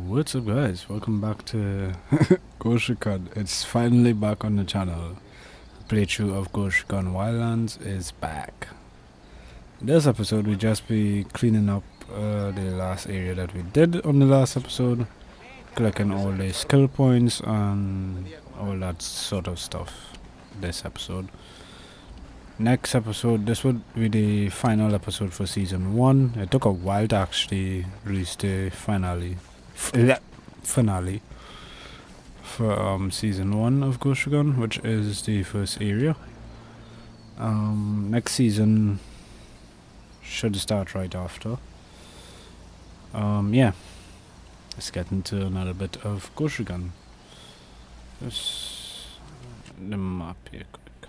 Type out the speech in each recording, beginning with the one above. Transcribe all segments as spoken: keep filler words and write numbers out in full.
What's up, guys? Welcome back to Ghost Recon. It's finally back on the channel. Playthrough of Ghost Recon Wildlands is back. In this episode, we just be cleaning up uh, the last area that we did on the last episode, collecting all the skill points and all that sort of stuff. This episode. Next episode, this would be the final episode for season one. It took a while to actually release the finale, f finale for um, season one of Ghost Recon, which is the first area. Um, next season should start right after. Um, yeah, let's get into another bit of Ghost Recon. Just the map here.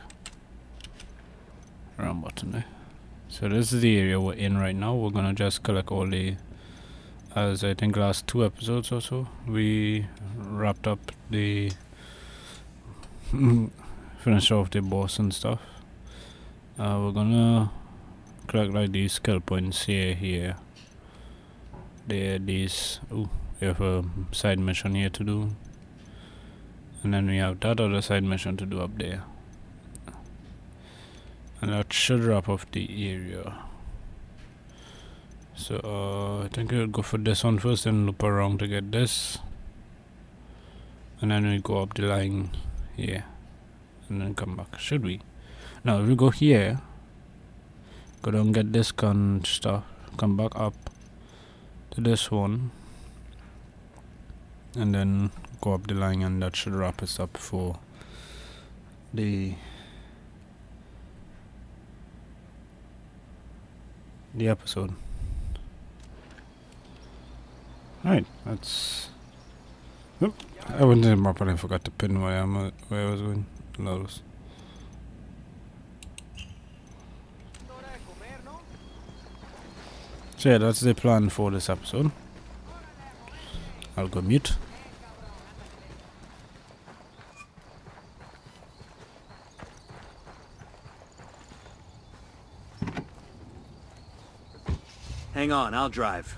Round button there. So this is the area we're in right now. We're gonna just collect all the, as I think last two episodes or so, we wrapped up the finished off the boss and stuff. Uh, we're gonna collect like these skill points here, here, there, these. Ooh, we have a side mission here to do, and then we have that other side mission to do up there. And that should wrap off the area. So uh, I think we'll go for this one first and loop around to get this. And then we go up the line here. And then come back. Should we? Now if we go here, go down get this gun stuff, come back up to this one. And then go up the line, and that should wrap us up for the the episode. Alright, that's. Oop, I went in the map and I forgot to pin where I'm uh, where I was going. Lotus. So yeah, that's the plan for this episode. I'll go mute. Hang on, I'll drive.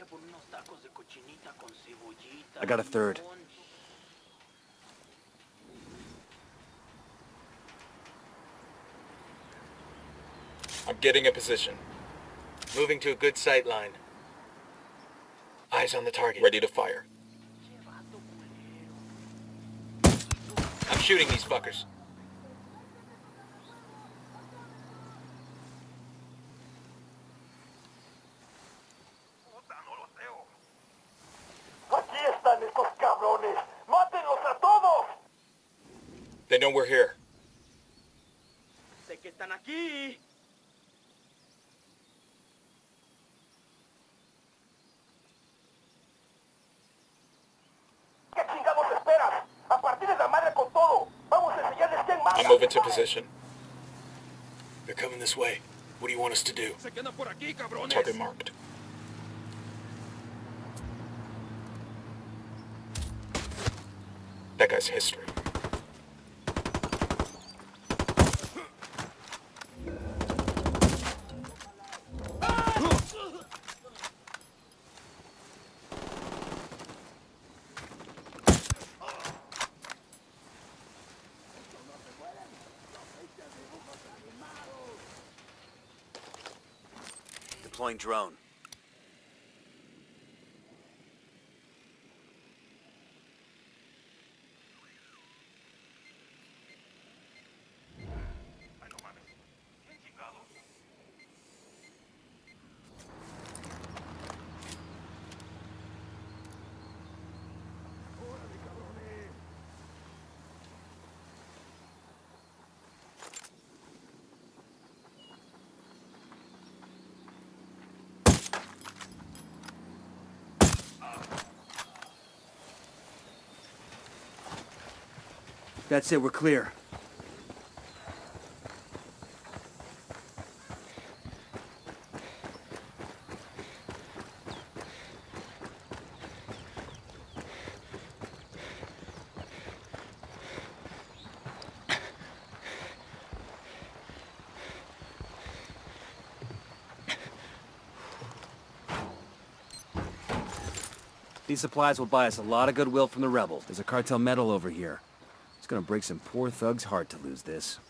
I got a third. I'm getting a position. Moving to a good sight line. Eyes on the target. Ready to fire. I'm shooting these fuckers. Aquí están estos cabrones. ¡Mátenlos a todos! They know we're here. Sé que están aquí. ¿Qué chingados esperas? A partir de la madre con todo. Vamos a enseñarles quién manda. I'm moving to position. They're coming this way. What do you want us to do? Se quedan por aquí, cabrones. Target marked. That guy's history. Deploying drone. That's it, we're clear. These supplies will buy us a lot of goodwill from the rebels. There's a cartel medal over here. It's gonna break some poor thug's heart to lose this.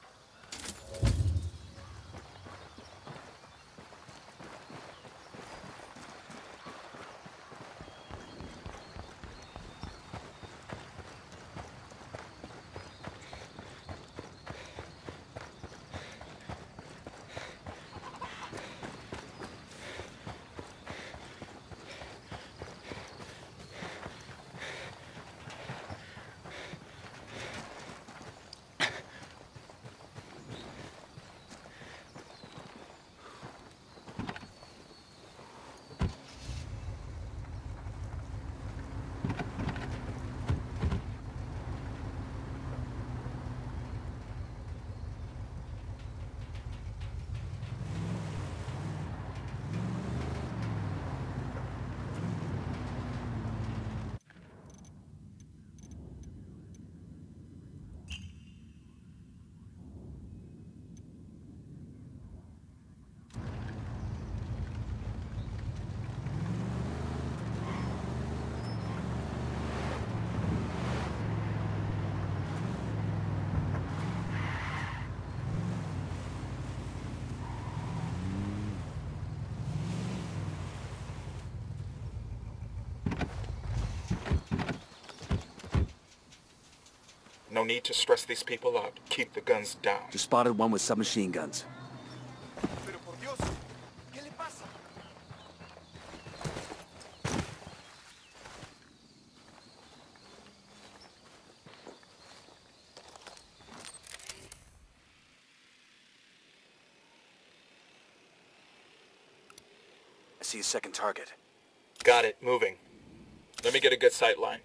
No need to stress these people out. Keep the guns down. Just spotted one with submachine guns. Pero por Dios, ¿qué le pasa? I see a second target. Got it. Moving. Let me get a good sight line.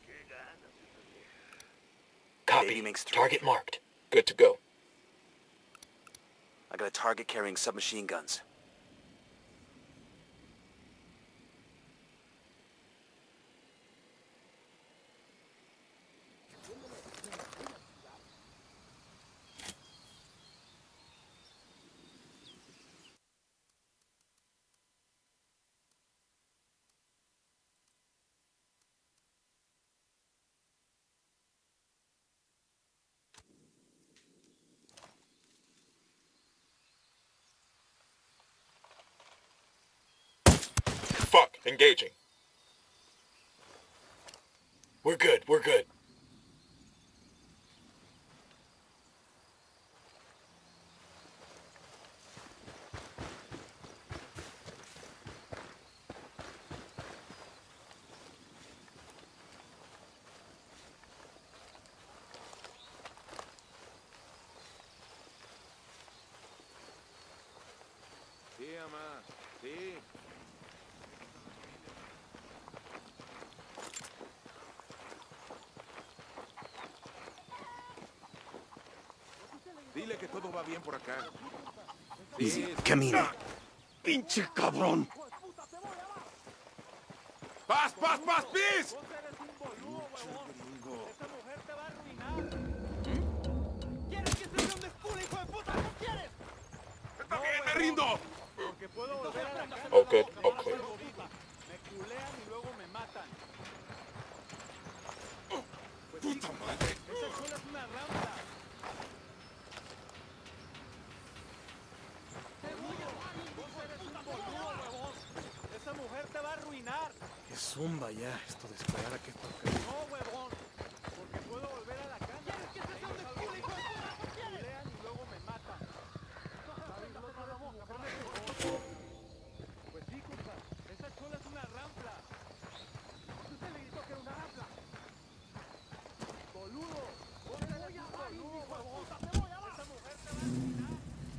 Copy. Baby makes three. Target marked. Good to go. I got a target carrying submachine guns. Engaging. We're good, we're good. Sí, mamá, sí. Dile que todo va bien por acá. Easy, camina. Pinche cabrón. ¡Paz, paz, paz, pis! ¡Está bien, me rindo! All good, all clear. ¡Puta madre! ¡Esa mujer te va a arruinar! Que zumba ya, esto de esperar a que toque. ¡No, huevón! Porque puedo volver a la casa. ¿Quieres que se sea un desculo, hijo de puta? ¿Qué quieres? Me culean y luego me matan. Pues sí, compa. Esa chola es una rampla. Usted le gritó que era una rampla. ¡Boludo! ¡Vos eres un boludo, huevón! ¡Te voy a dar! ¡Esa mujer te va a arruinar!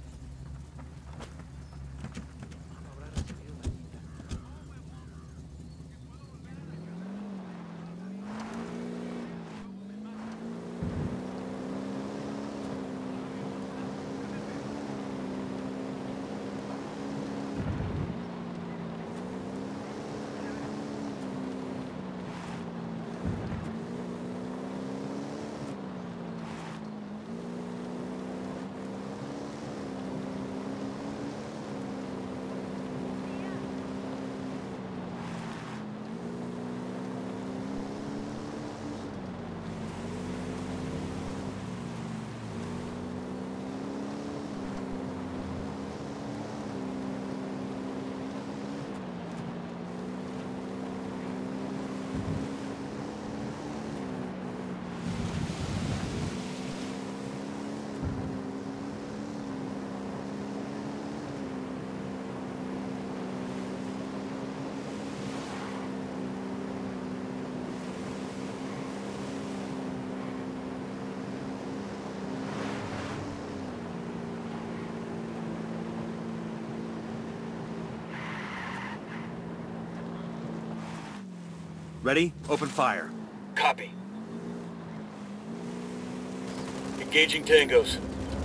Ready? Open fire. Copy. Engaging tangos.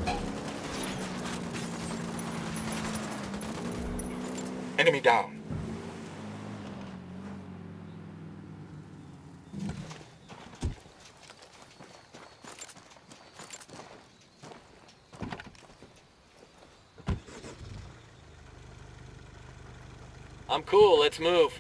Enemy down. I'm cool, let's move.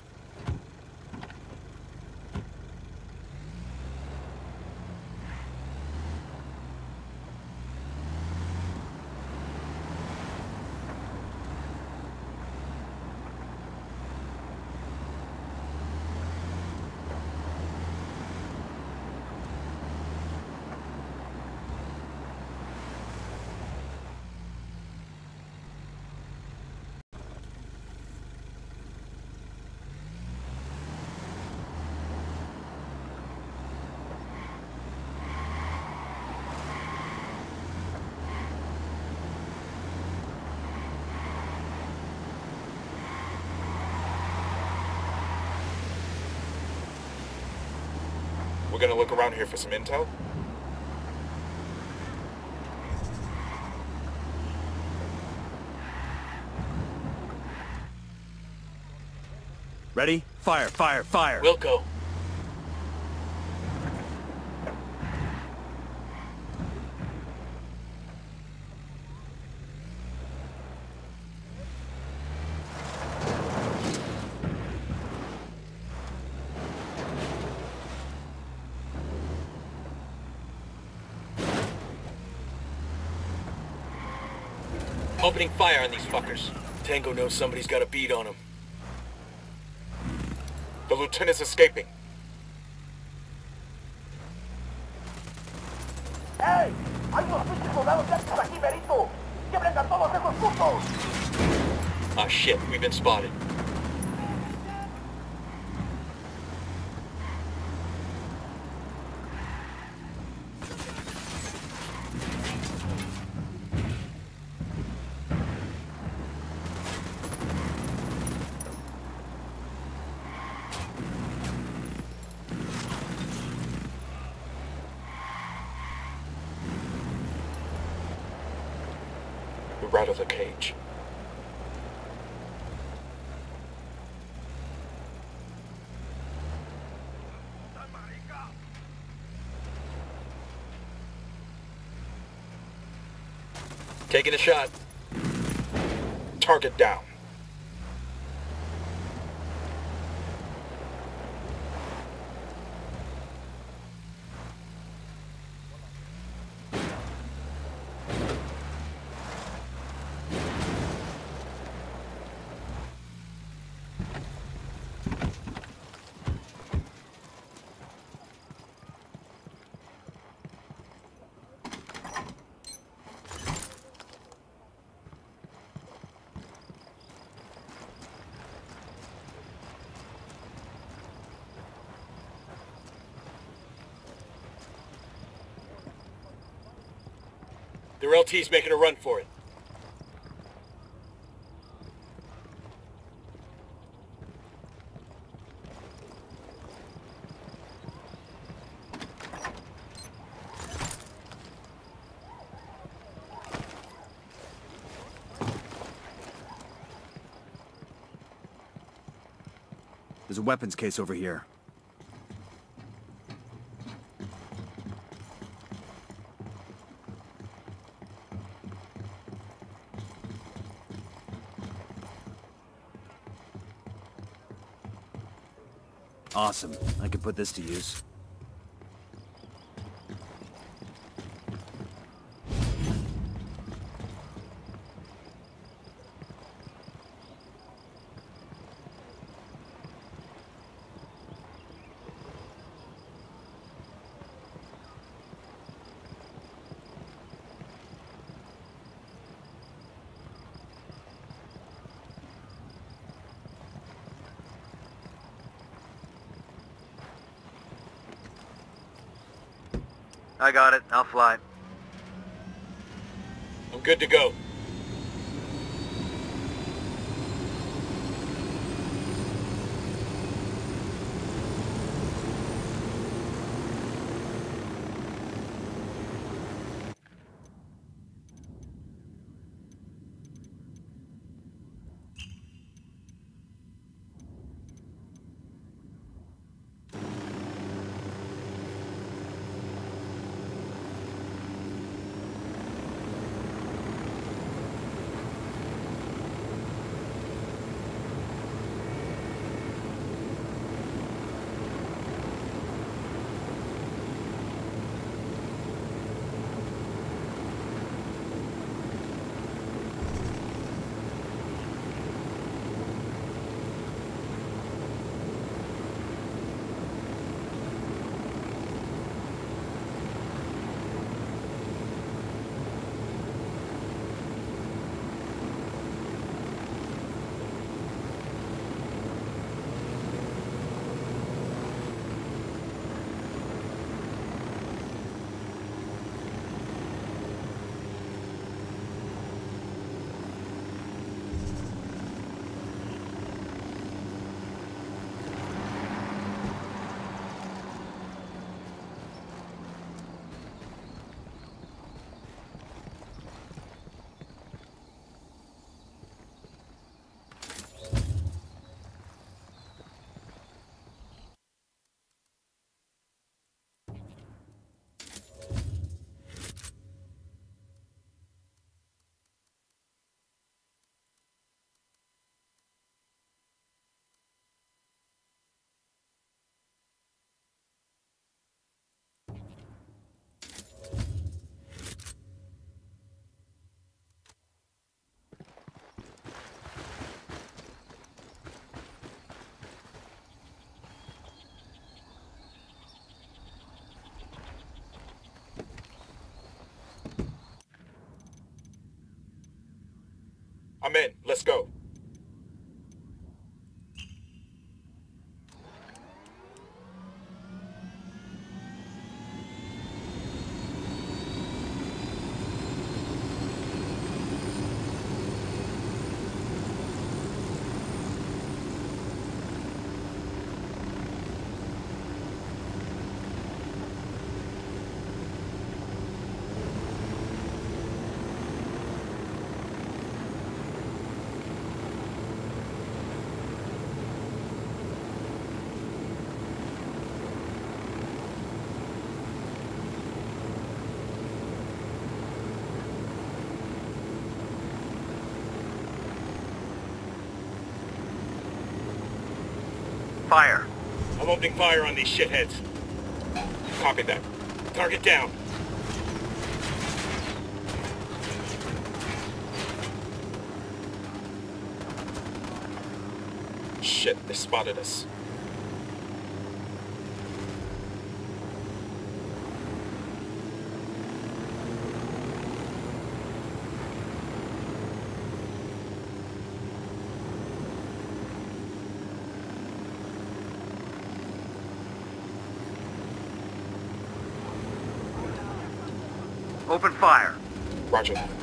We're gonna look around here for some intel. Ready? Fire, fire, fire. We'll go. Opening fire on these fuckers. Tango knows somebody's got a bead on him. The lieutenant's escaping. ¡Ey! ¡Hay unos pinches soldados yankees aquí, Merito! ¡Quiebren a todos esos putos! Ah shit, we've been spotted. We're out of the cage. Taking a shot. Target down. Their L T's making a run for it. There's a weapons case over here. Awesome. I could put this to use. I got it. I'll fly. I'm good to go. I'm in. Let's go. Fire. I'm opening fire on these shitheads. Copy that. Target down. Shit, they spotted us. Open fire. Roger that.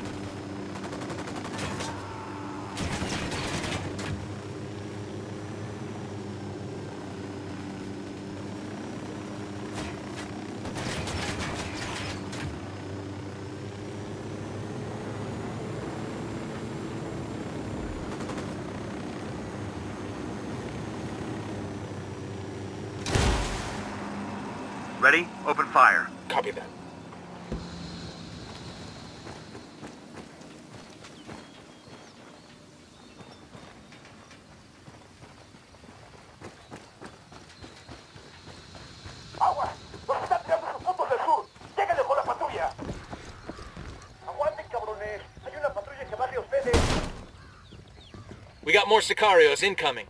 Ready? Open fire. Copy that. ¡Agua! ¡Nos están tirando sus puntos del sur! ¡Lléguenle con la patrulla! ¡Aguanten, cabrones! Hay una patrulla que va hacia ustedes. We got more Sicarios incoming.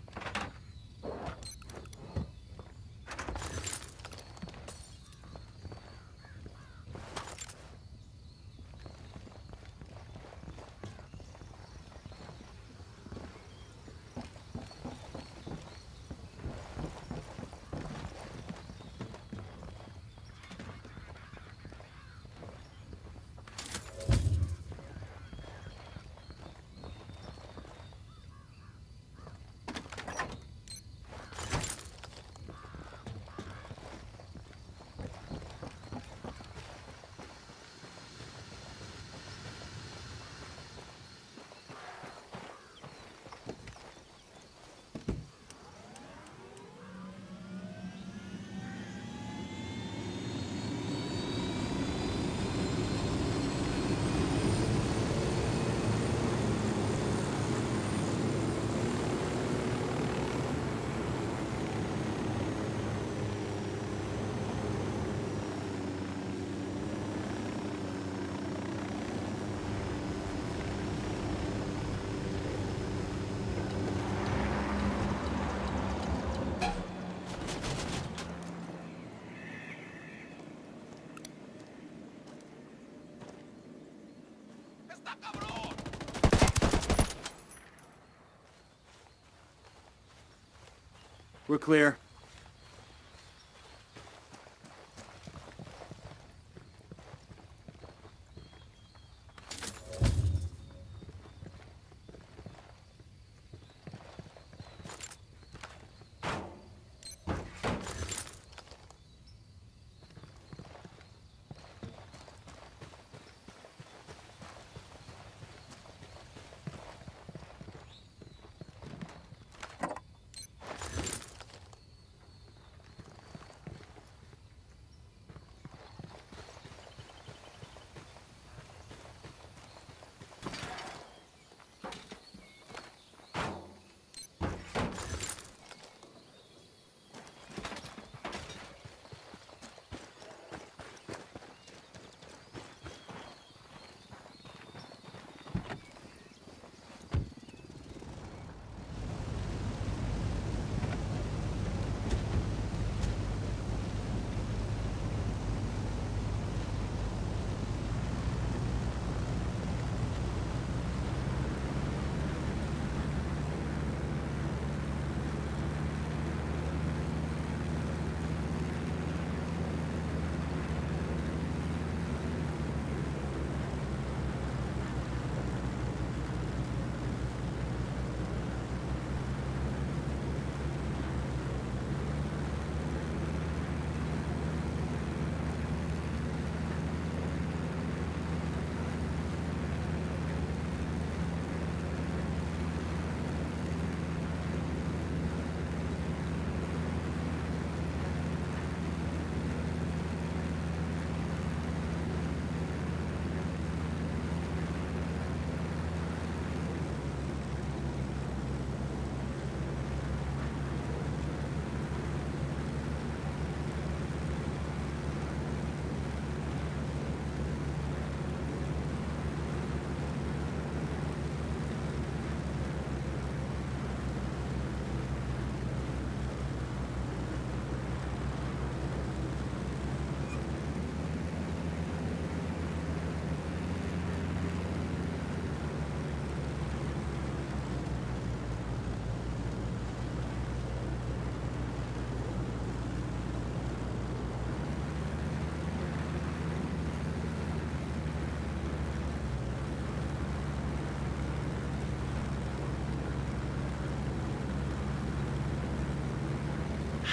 We're clear.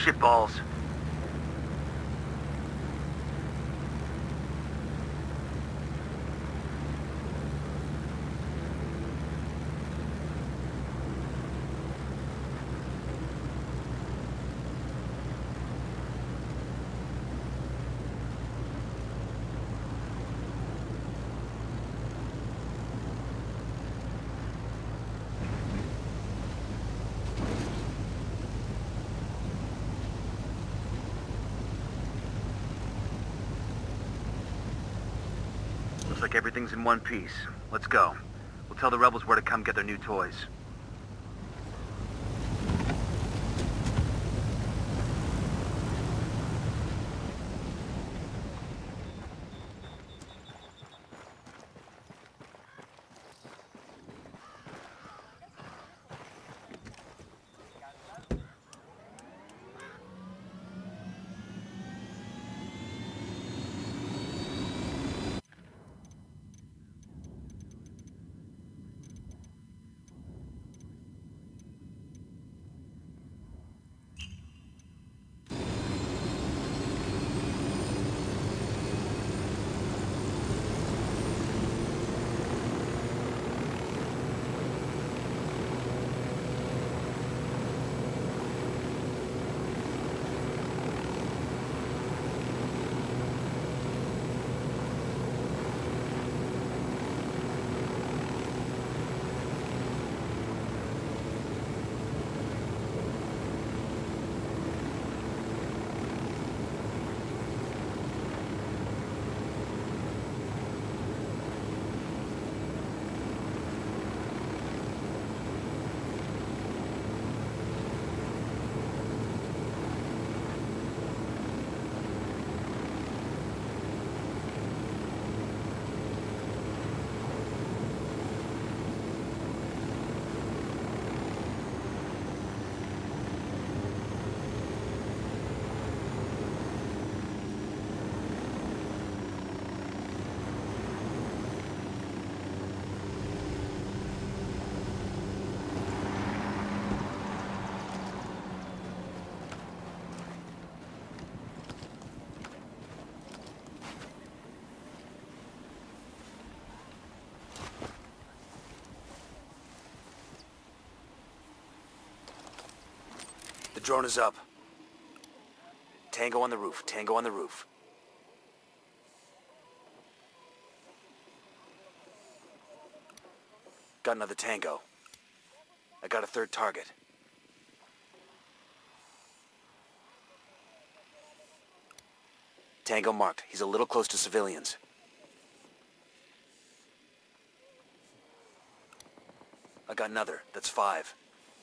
Shitballs. Looks like everything's in one piece. Let's go. We'll tell the rebels where to come get their new toys. The drone is up. Tango on the roof. Tango on the roof. Got another Tango. I got a third target. Tango marked. He's a little close to civilians. I got another. That's five.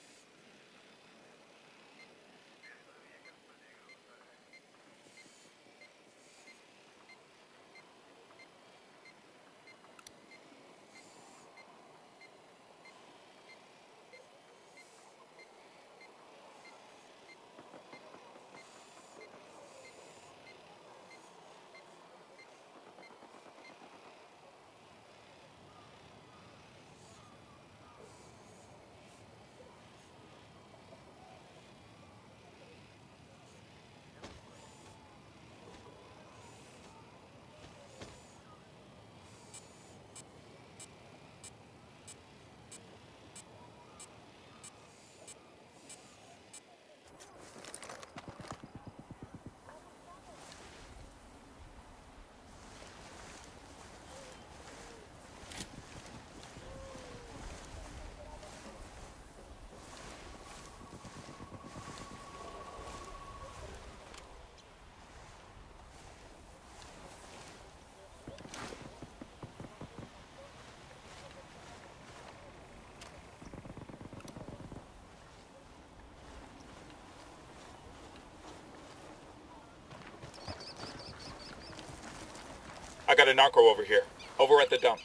I got a narco over here. Over at the dump.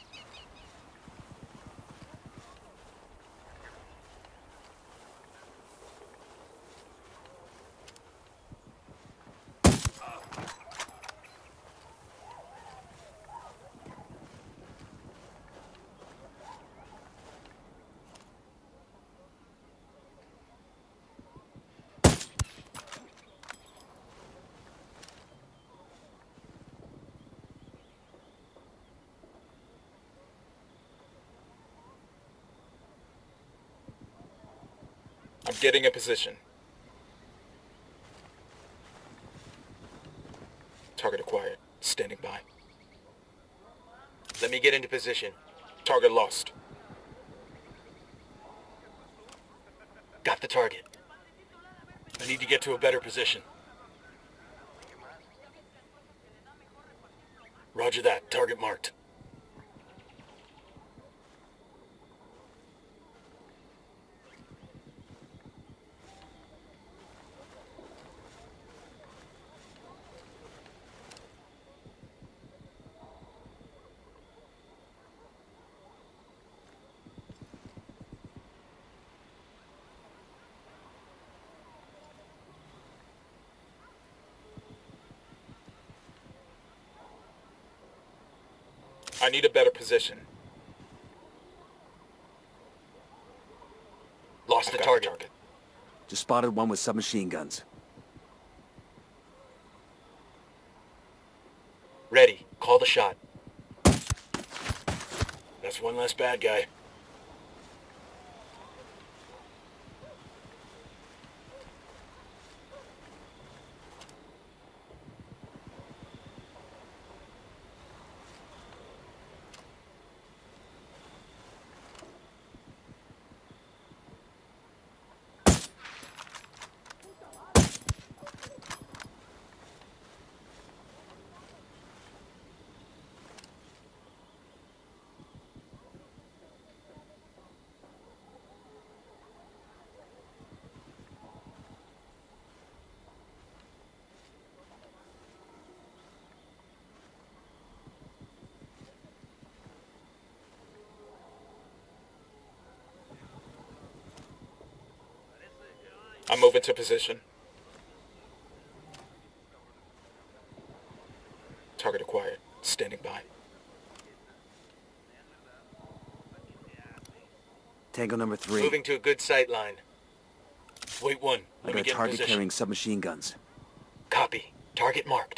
I'm getting a position. Target acquired. Standing by. Let me get into position. Target lost. Got the target. I need to get to a better position. Roger that. Target marked. I need a better position. Lost the target. target. Just spotted one with submachine guns. Ready. Call the shot. That's one less bad guy. I'm moving to position. Target acquired. Standing by. Tango number three. Moving to a good sight line. Wait one. I Let me got a get in target position. carrying submachine guns. Copy. Target marked.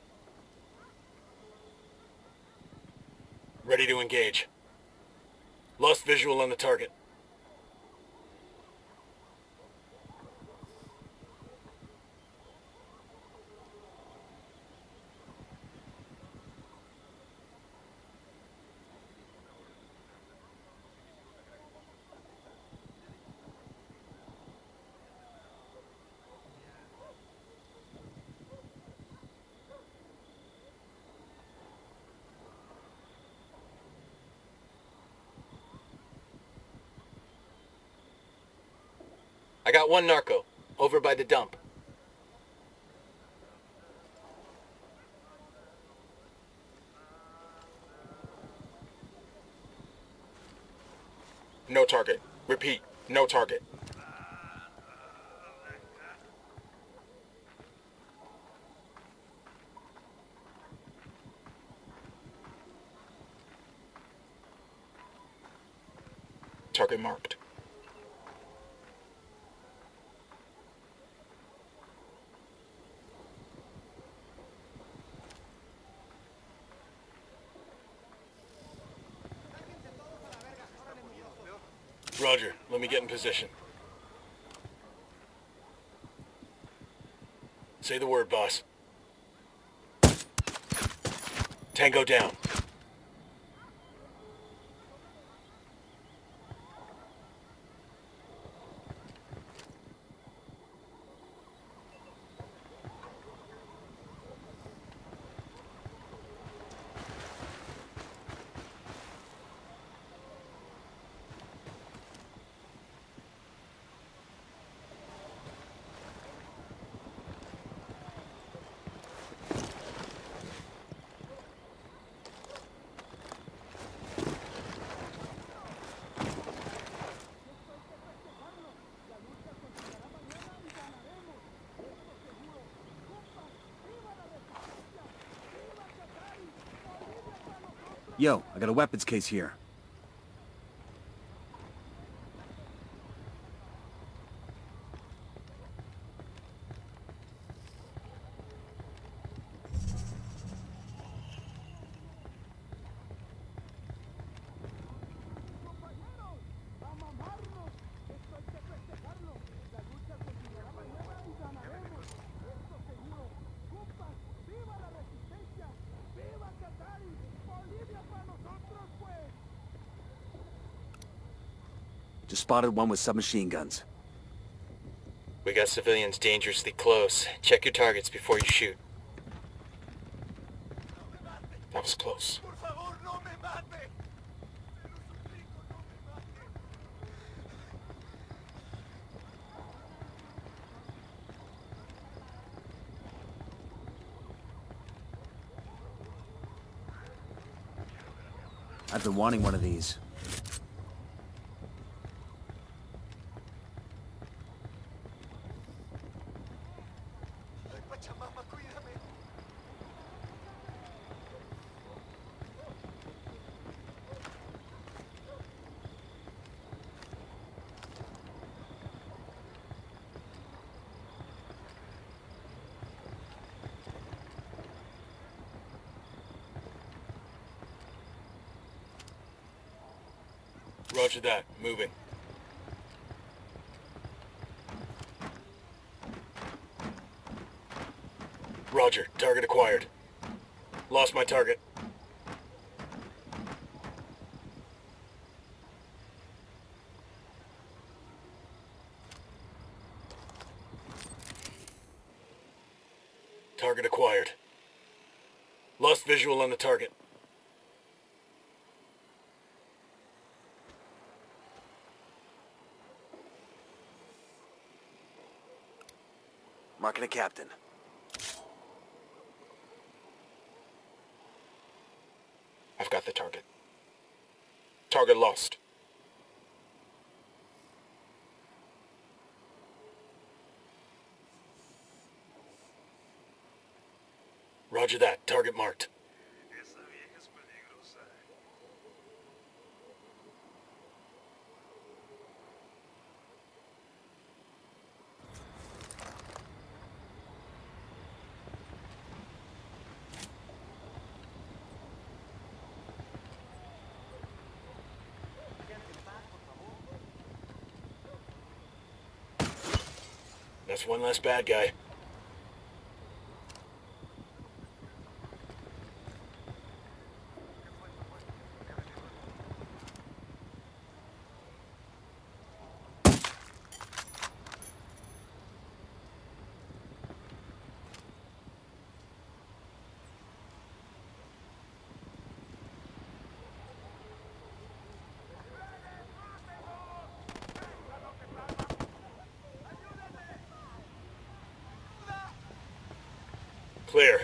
Ready to engage. Lost visual on the target. I got one narco, over by the dump. No target. Repeat, no target. Target marked. Roger, let me get in position. Say the word, boss. Tango down. Yo, I got a weapons case here. Just spotted one with submachine guns. We got civilians dangerously close. Check your targets before you shoot. That was close. Por favor, no me mate. Se lo suplico, no me mate. I've been wanting one of these. Ay, Pachamama, cuídame. Roger that. Moving. Roger. Target acquired. Lost my target. Target acquired. Lost visual on the target. Marking a captain. I've got the target. Target lost. Roger that. Target marked. Esa vieja es peligrosa. That's one less bad guy. Clear.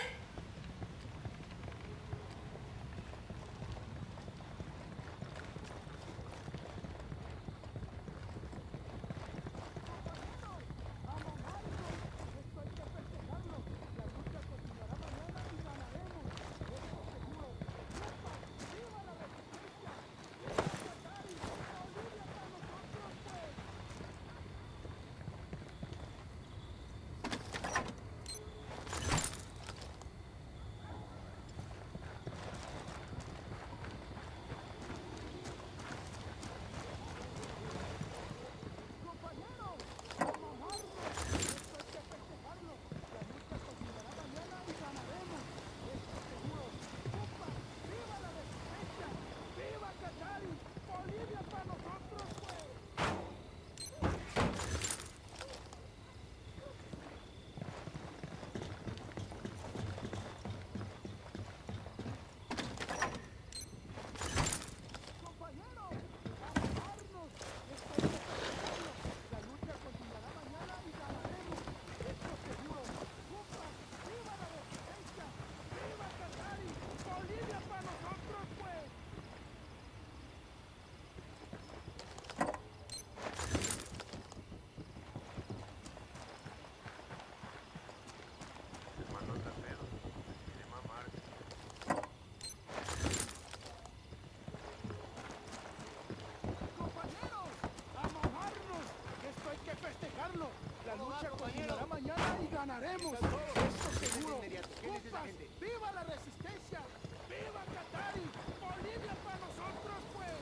La lucha continuará mañana y ganaremos. Esto seguro. ¡Compas! ¡Viva la resistencia! ¡Viva Qatari! ¡Bolivia para nosotros, pues!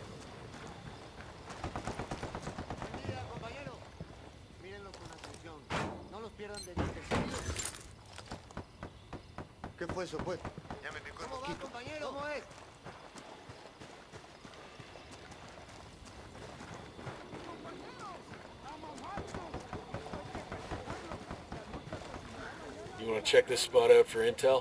Buen día, compañero. Mírenlo con atención. No los pierdan de vista. ¿Sí? ¿Qué fue eso, pues? Ya me picó el mosquito. ¿Cómo va, compañero? ¿Cómo es? You want to check this spot out for intel?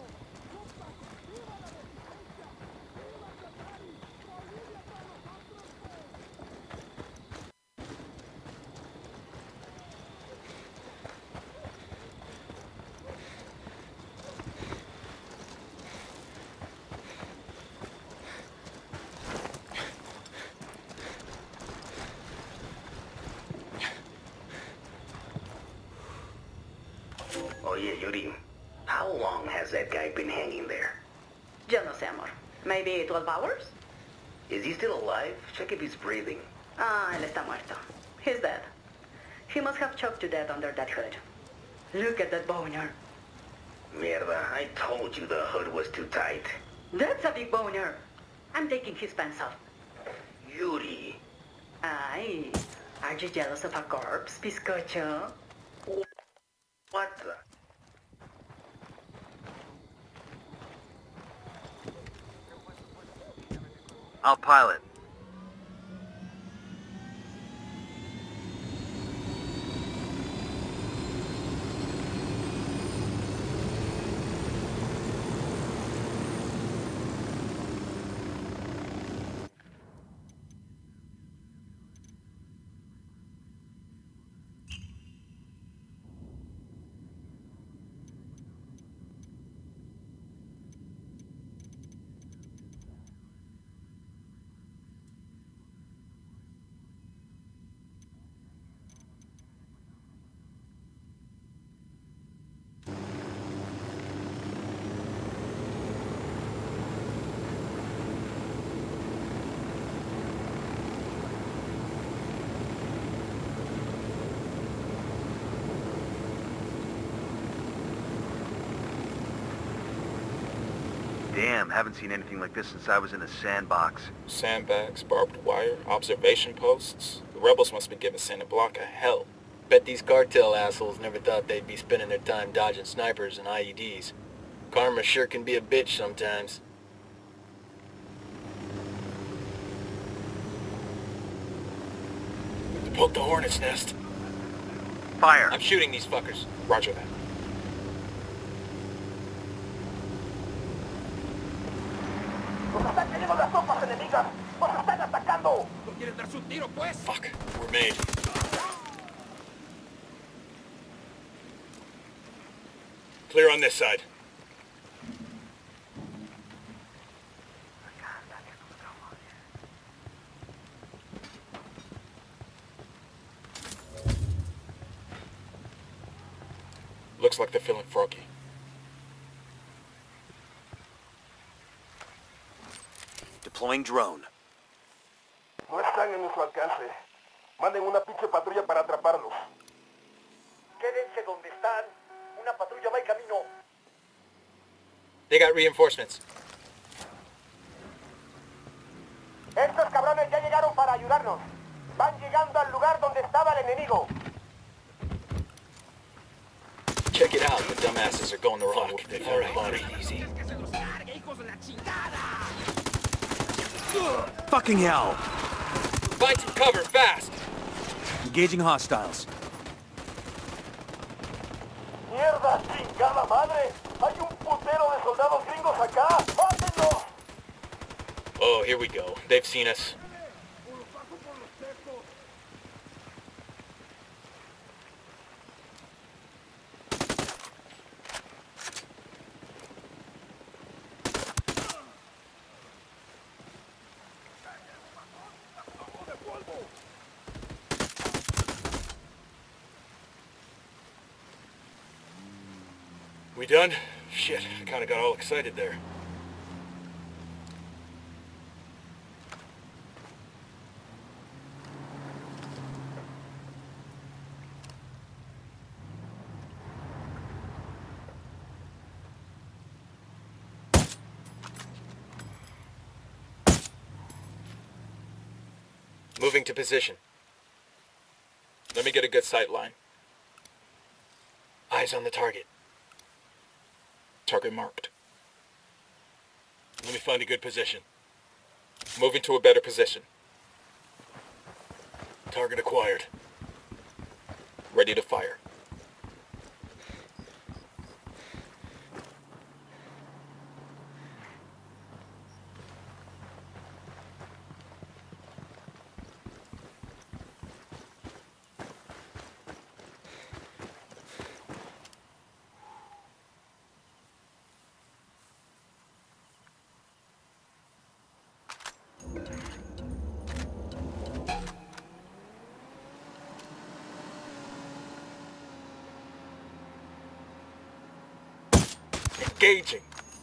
Oye, Yuri, how long has that guy been hanging there? Yo no sé, amor. Maybe twelve hours? Is he still alive? Check if he's breathing. Ah, él está muerto. He's dead. He must have choked to death under that hood. Look at that boner. Mierda, I told you the hood was too tight. That's a big boner. I'm taking his pants off. Yuri. Ay, are you jealous of a corpse, bizcocho? What the? I'll pilot. Damn, haven't seen anything like this since I was in the sandbox. Sandbags, barbed wire, observation posts. The rebels must be giving Santa Blanca hell. Bet these cartel assholes never thought they'd be spending their time dodging snipers and I E Ds. Karma sure can be a bitch sometimes. Poke the hornet's nest. Fire! I'm shooting these fuckers. Roger that. ¡Nos están cayendo las tropas enemigas! ¡Nos están atacando! ¿No quieren darse un tiro, pues? Fuck, we're made. Clear on this side. Looks like they're feeling froggy. Deploying drone. No están en nuestro alcance. Manden una pinche patrulla para atraparlos. Quédense donde están. Una patrulla va en camino. They got reinforcements. Estos cabrones ya llegaron para ayudarnos. Van llegando al lugar donde estaba el enemigo. Check it out, the dumbasses are going the wrong way. They found a body. Easy. Fucking hell! Find some cover, fast! Engaging hostiles. ¡Mierda, chingada madre! ¡Hay un putero de soldados gringos acá! ¡Mátenlos! Oh, here we go. They've seen us. We done? Shit, I kinda got all excited there. Moving to position. Let me get a good sight line. Eyes on the target. Target marked. Let me find a good position. Moving to a better position. Target acquired. Ready to fire. engaging.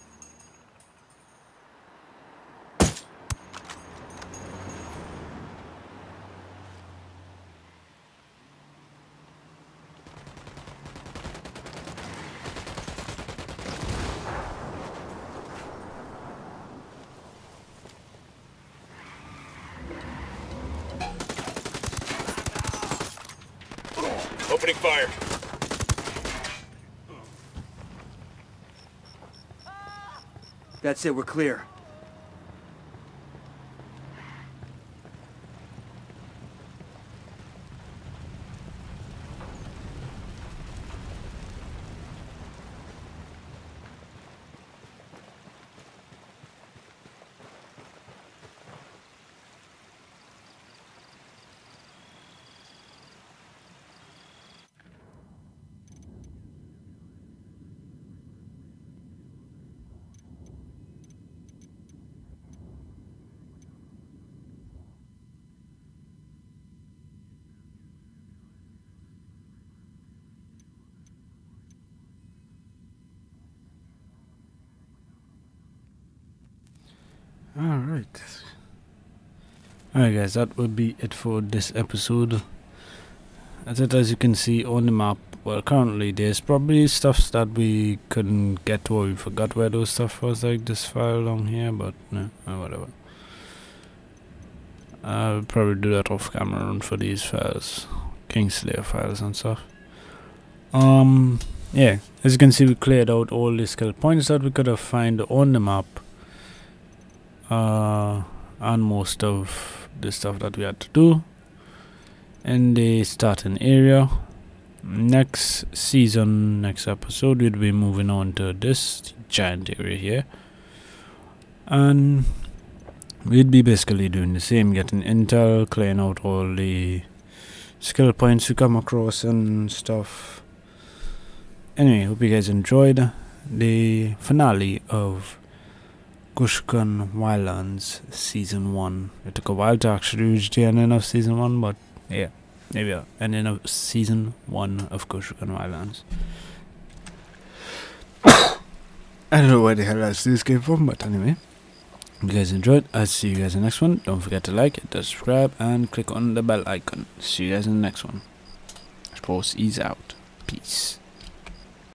Opening fire. That's it, we're clear. Alright. Alright guys, that would be it for this episode. As it as you can see on the map, well currently there's probably stuff that we couldn't get to or we forgot where those stuff was, like this file along here, but no, uh, whatever. I'll probably do that off camera for these files, Kingslayer files and stuff. Um, yeah, as you can see we cleared out all the skill points that we could have found on the map. Uh, and most of the stuff that we had to do in the starting area. Next season, next episode, we'll be moving on to this giant area here, and we'd be basically doing the same, getting intel, clearing out all the skill points we come across and stuff. Anyway, hope you guys enjoyed the finale of Ghost Recon Wildlands Season one. It took a while to actually reach the ending of Season one, but yeah, there we are, ending of Season one of Ghost Recon Wildlands. I don't know where the hell else this came from, but anyway, if you guys enjoyed, I'll see you guys in the next one. Don't forget to like, hit the subscribe, and click on the bell icon. See you guys in the next one. Sports is out. Peace.